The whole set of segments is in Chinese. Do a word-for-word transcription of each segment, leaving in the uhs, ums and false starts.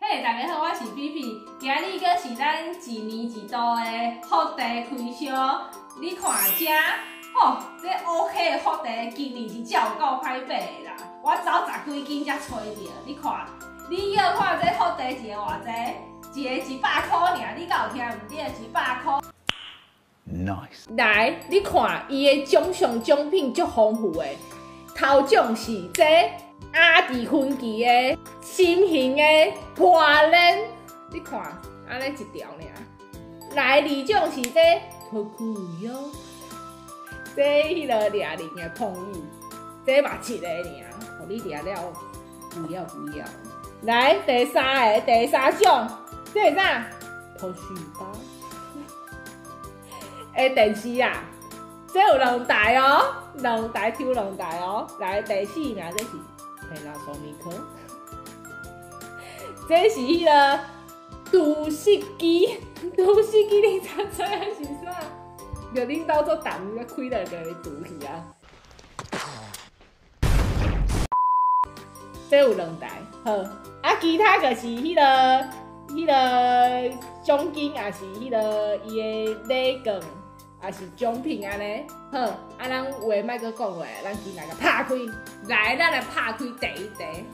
嘿，大家好，我是皮皮，今日阁是咱一年一度的福地开箱。你看这，吼，这乌克的福地今年是真有够歹买的啦！我走十几斤才找着。你看，你要看这福地一个偌济？一个一百块尔，你敢有听唔对？一百块。Nice。来，你看伊的奖项奖品足丰富的，头奖是这。 阿迪芬奇的新型的破链，你看，安尼一条尔。来二种是这托库哟，这迄个掠零的碰玉，这嘛一个尔，互你掠了，不要不要。来第三个第三种，这是啥？头绪包。诶，电视啊，这有两台哦，两台抽两台哦。来第四名，这是。 嘿啦，索尼克，这是迄个除湿机，除湿机你知知影是啥？就恁兜做淡水开了就会除去啊。这有两台，好，啊，其他就是迄、那个、迄、那个奖金，也是迄个伊的礼券，也是奖品安尼。好，啊，咱话莫阁讲话，咱今来个拍开。 来，咱来拍开第一题。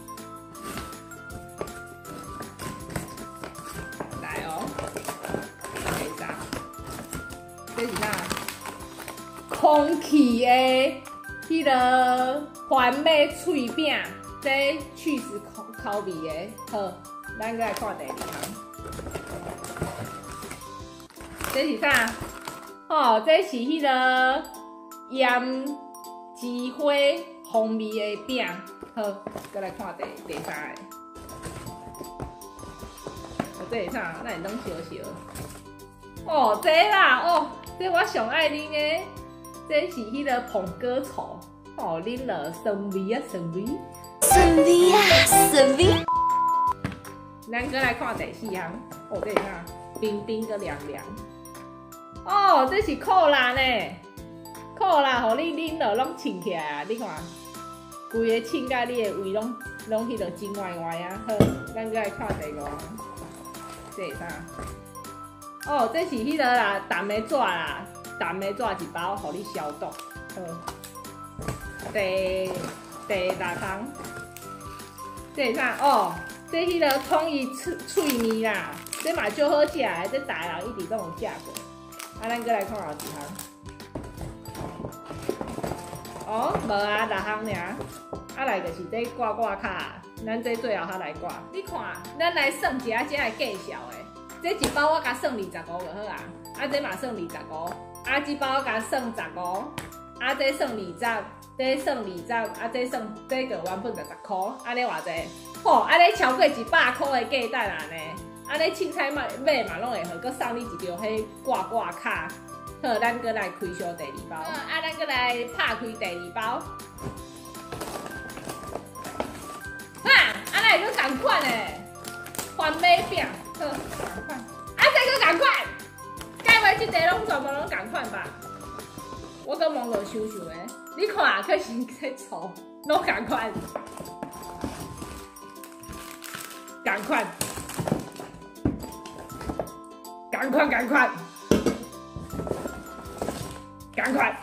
来哦，第三，这是啥？空气的迄个番麦脆饼，这去死口口味的。好，咱再来看第二项。这是啥？哦，这是迄个盐鸡花。 红味的饼，好，再来看第第三个。哦，这是啥？咱会当烧烧。哦，这啦，哦，这我上爱啉的，这是迄个捧哥醋，哦，啉了酸味啊，酸味。 酸味啊，酸味。 咱再来看第四项。哦，这是啥？冰冰个凉凉。哦，这是可乐呢。 可啦，互你啉了拢清起来啊！你看，规个清甲你的胃拢拢迄落真歪歪啊！好，咱再来看第五个，这是啥？哦，这是迄个啦，淡的纸啦，淡的纸一包，互你消毒。好，第第六项，这是啥？哦，这迄个统一脆脆面啦，这嘛足好食的，这大人一直都有食过。啊，咱再来看后一项。 哦，无啊，六项尔，啊来就是这挂挂卡，咱这最后较来挂。你看，咱来算一下这个计数的，这一包我甲算二十五就好啊，啊这嘛算二十五，啊这包我甲算十五，啊这算二十，这算二十，啊这算这个原本就十块，安尼偌济？吼，安尼超过一百块的价值啊呢，安尼凊彩买买嘛拢会好，佮送你一张迄挂挂卡。 好，咱搁来开箱第二包。啊，咱搁来拍开第二包。啊，啊，咱会搁共款诶，番麦饼，好，共款。啊，再搁共款，该袂即个拢全部拢共款吧？我搁网络想想诶，你看，可是在错，拢共款，共款，共款，共款。 赶快！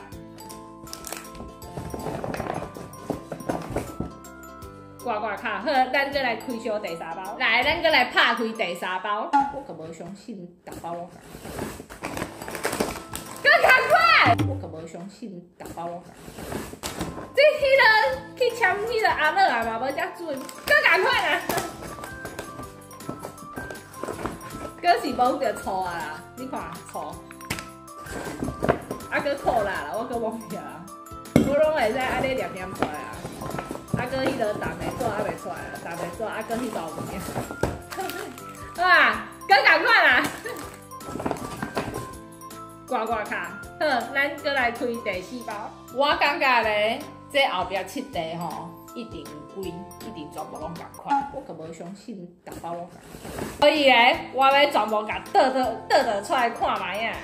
挂挂卡，好，咱再来开箱第三包。来，咱再来拍开第三包。我可无相信逐包我共。搁赶快！我可无相信逐包我共。这迄个去签迄个阿乐啊嘛，无遮准。搁赶快啦！搁是无着醋啊啦，你看醋。 啊，搁扣啦啦，我搁忘记啊，我拢会使安尼念念出来啊。啊，搁迄个淡的纸还袂出来啊，淡的纸啊，搁迄包面。啊，搁共款啦。刮刮卡，好，咱搁来开第四包。我感觉咧，这后壁七题吼，一定有贵，一定全部拢共款。我可无相信逐包我共。所以咧，我要全部甲倒倒倒倒出来看卖啊。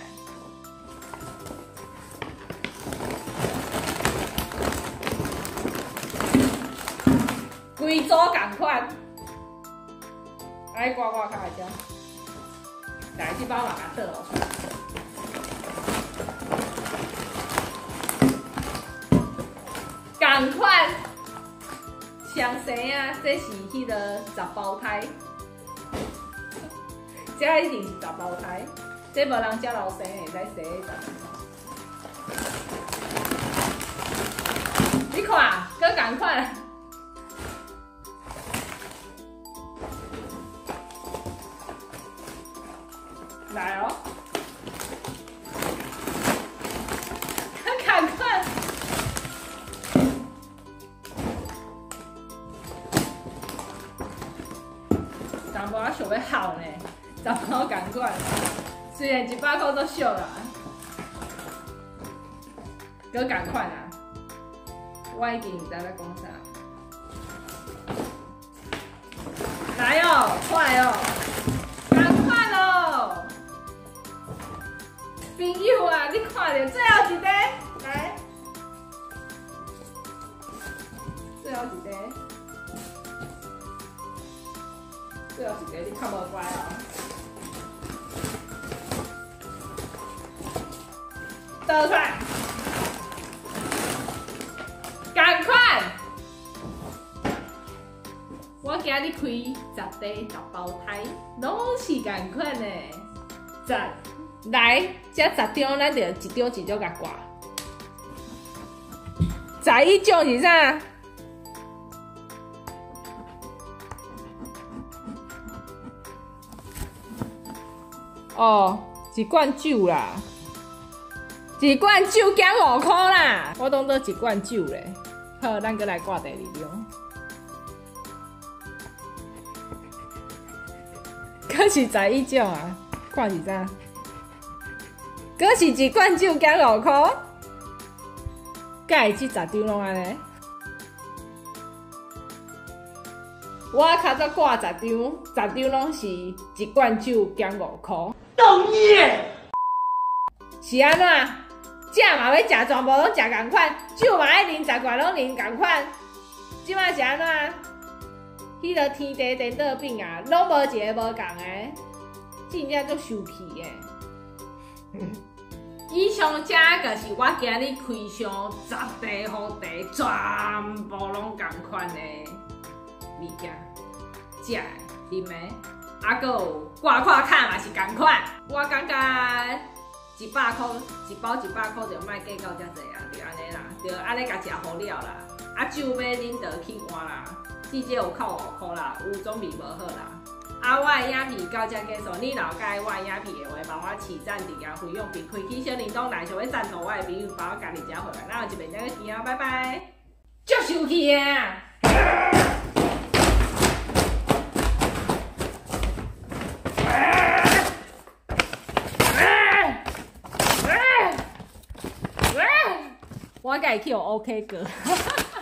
规组共款， 来刮刮看一下，来去帮我把它倒落去。赶快，上生啊！这是迄个十胞胎，这一定是十胞胎，这无人家老生会使生十。你看，搁赶快！来哦，赶快！但无我想要好呢，十包赶快。虽然一百块都俗啦，搁赶快啦！我已经唔知在讲啥。来哦，快哦！朋友啊，你看到最后一个，来，最后一个，最后一个，你看无乖哦。倒出来，赶快！我今日开十地十胞胎，拢是赶快呢，赞！来，这十张咱就一张一张甲挂。十一种是啥？哦，一罐酒啦，一罐酒减五块啦。我当做一罐酒咧。好，咱搁来挂第二张。可是十一种啊，看是啥？阁是一罐酒减五块，甲伊这十张拢安尼。我卡则挂十张，十张拢是一罐酒减五块。 造孽！ 是安怎？食嘛要食全部拢食共款，酒嘛爱啉十罐拢啉共款。即摆是安怎？迄个天地颠倒饼啊，拢无一个无共的，真正足生气的。以上这就是我今日开箱十地好地，全部拢同款的物件，食的、啉的，啊，搁有挂看卡嘛是同款。我感觉一百块一包一百块就莫计较遮济啊，就安尼啦，就安尼甲食好了啦。啊，酒要啉就去换啦，至少有扣五块啦，有总比无好啦。啊，我的影片到这结束，你若有介我的影片的话，帮我持赞、订阅、分享，并开启小铃铛，来想要赞助我的朋友，帮我家己吃回来。咱有一面再去见啊，拜拜。足生气的啊！我家己去有 OK 哥。